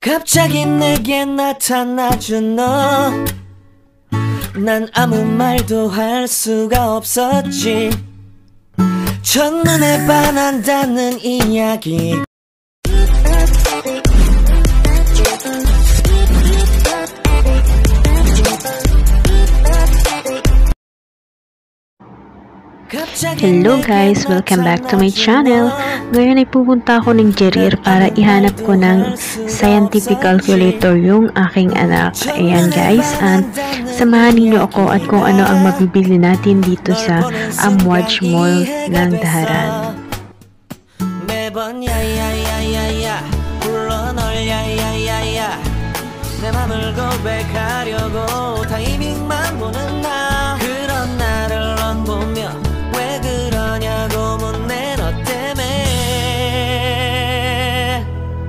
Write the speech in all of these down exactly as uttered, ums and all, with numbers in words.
갑자기 내게 나타나준 너, 난 아무 말도 할 수가 없었지. 첫눈에 반한다는 이야기. Hello guys! Welcome back to my channel. Ngayon ay pupunta ako ng Jerir para ihanap ko ng scientific calculator yung aking anak. Ayan guys, and samahan niyo ako at kung ano ang mabibili natin dito sa Amwadge Mall ng Dhaharan. 매번 야야야야야 불러 널 야야야야 내 맘을 고백하려고 타이밍만 보는 나, 그런 나를 넌 보며 왜 그러냐고 묻네. 너 때문에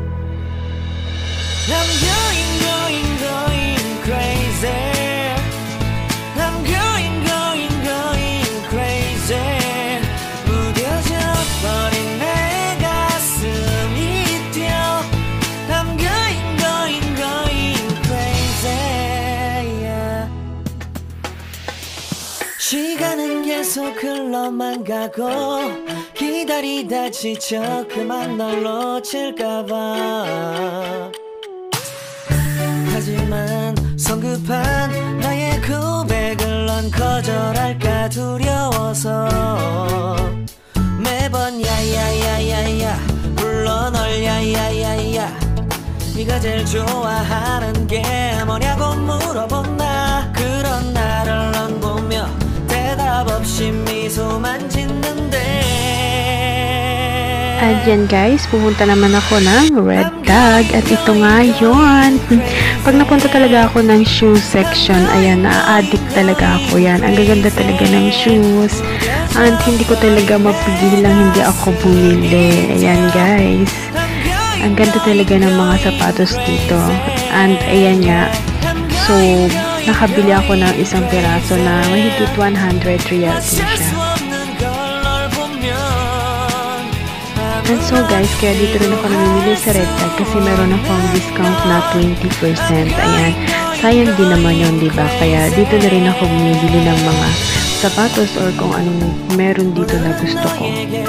I'm going going going crazy. I'm going going going crazy. 무뎌져 버린 내 가슴이 뛰어. I'm going going going crazy, yeah. 시간은 계속 흘러만 가고 기다리다 지쳐 그만 널 놓칠까봐. 하지만 성급한 나의 고백을 넌 거절할까 두려워서 매번 야야야야야 불러 널 야야야야 네가 제일 좋아하는 게 뭐냐고 물어본 나, 그런 나를 넌 보며 대답 없이 미소만 짓는데. At yan guys, pupunta naman ako ng Red Dog at ito nga yun. Pag napunta talaga ako ng shoe section, ayan, na-addict talaga ako yan. Ang gaganda talaga ng shoes and hindi ko talaga mapigilang hindi ako bumili. Ayan guys, ang ganda talaga ng mga sapatos dito. And ayan nga, so nakabili ako ng isang piraso na mahigit one hundred reals din siya. And so guys, kaya dito rin ako namimili sa Red Tag kasi meron akong discount na twenty percent. Ayan, sayang din naman yun, diba? Kaya dito na rin ako bumibili ng mga sapatos or kung anong meron dito na gusto ko.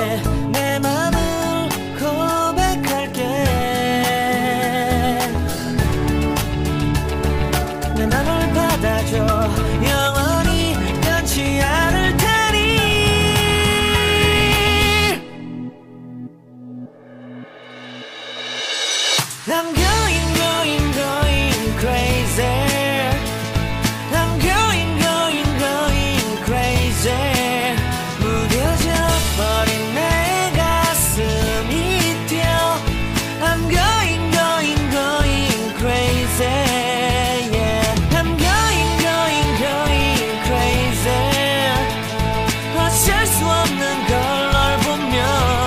I'm going, going, going crazy. I'm going, going, going crazy. 무뎌져 버린 내 가슴이 뛰어. I'm going, going, going crazy. Yeah. I'm going, going, going crazy. 어쩔 수 없는 걸 널 보면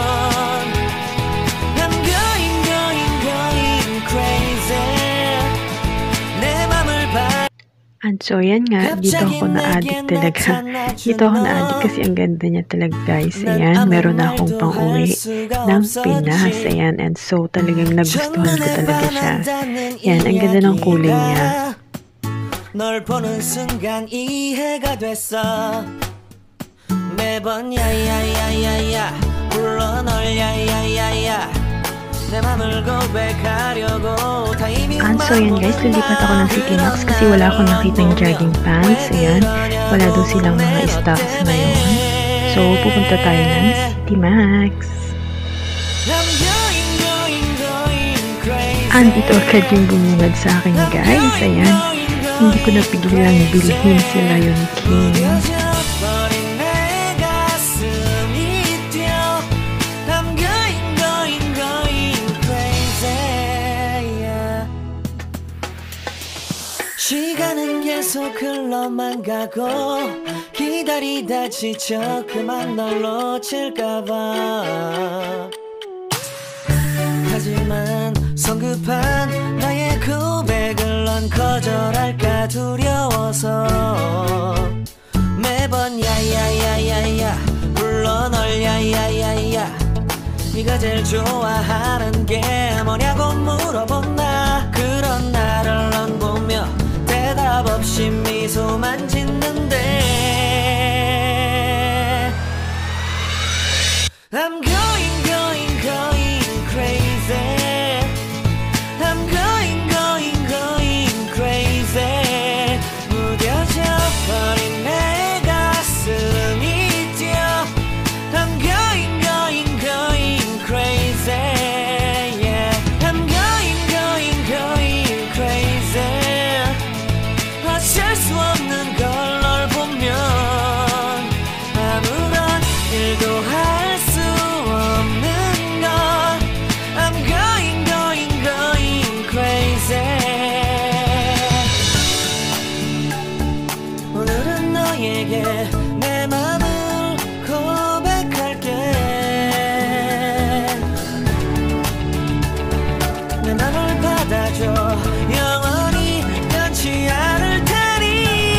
I'm going, going, going crazy. 내 맘을 봐. And so yan nga, dito ako na-addict talaga. Dito ako na-addict kasi ang ganda niya talaga guys. Ayan, meron na akong pang-uwi ng Pinas. Ayan, and so talagang nagustuhan ko talaga siya. Ayan, ang ganda ng kulay niya. 널 보는 순간 이해가 됐어. 매번 야야야야야 불러 널 야야야야 내 맘을 고백하려고 타이밍만. And so yan guys, lilipat ako ng City Max kasi wala akong nakitang jogging pants. Ayan, wala doon silang mga stocks ngayon. So pupunta tayo ng City Max. And ito agad yung bumungad sa akin guys. Ayan, hindi ko napigilang bilhin si Lion King. 시간은 계속 흘러만 가고 기다리다 지쳐 그만 널 놓칠까봐. 하지만 성급한 나의 고백을 넌 거절할까 두려워서 매번 야야야야야 불러 널 야야야야 네가 제일 좋아하는 게 뭐냐고 물어본 나, 맘을 받아줘 영원히 변치 않을 테니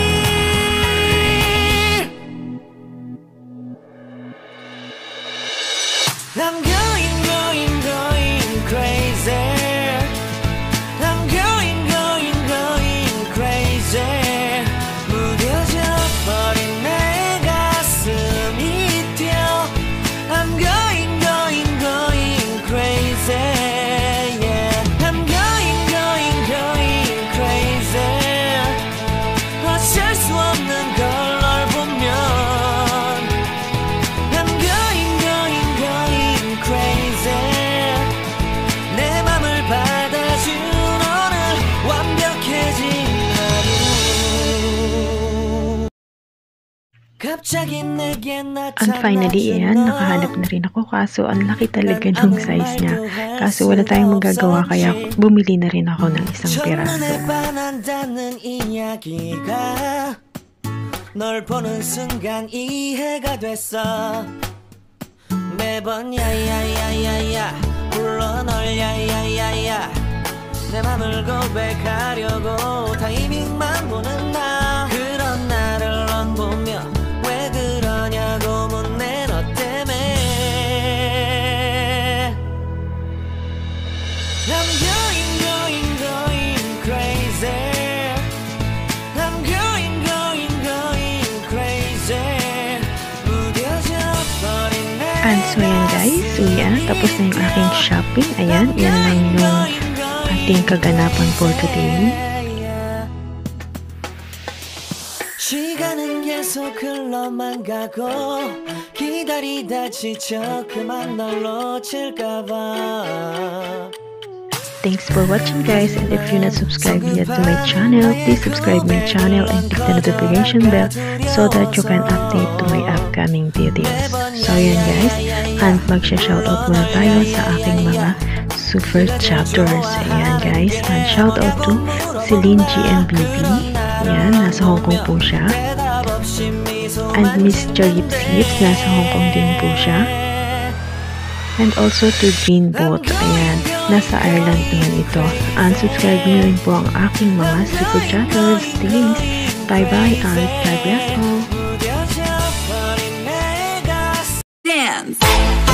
I'm going going going crazy I'm going going going crazy 무뎌져 버린 내 가슴이 뛰어 I'm going going going crazy yeah I'm going going going crazy 어쩔 수 없는 걸 널 보면 I'm going going going crazy 내 맘을 받아준 오늘 완벽해진 하루 갑자기 내게 And finally, ayan, nakahanap na rin ako kaso ang laki talaga ng size niya. Kaso wala tayong magagawa kaya bumili na rin ako ng isang piraso. 첫눈에 반한다는 이야기가 널 보는 순간 이해가 됐어 매번 야야야야야 불러 널 야야야야 내 맘을 고백하려고 타이밍만 보는 나 그런 나를 넌 보며 왜 그러냐고 묻네 너 때문에 I'm going going going crazy I'm going going going crazy 무뎌져 버린 내 And so yan guys, so yan, tapos na yung aking shopping. Ayan, yan lang yung ating kaganapan for today. 시간은 계속 흘러만 가고 기다리다 지쳐 그만 널 놓칠까봐 Thanks for watching guys, and if you're not subscribed yet to my channel, please subscribe my channel and click the notification bell so that you can update to my upcoming videos. So yan guys, and magsha-shoutout muna tayo sa aking mga super chapters. Ayan guys, and shoutout to Celine G M B B. Ayan, nasa Hong Kong po siya. And Mister Yips Yips, nasa Hong Kong din po siya. And also to Jean Bot, ayan, nasa Ireland naman ito. And subscribe nyo rin po ang aking mga super chatters. Thanks! Bye-bye and God bless all! Dance!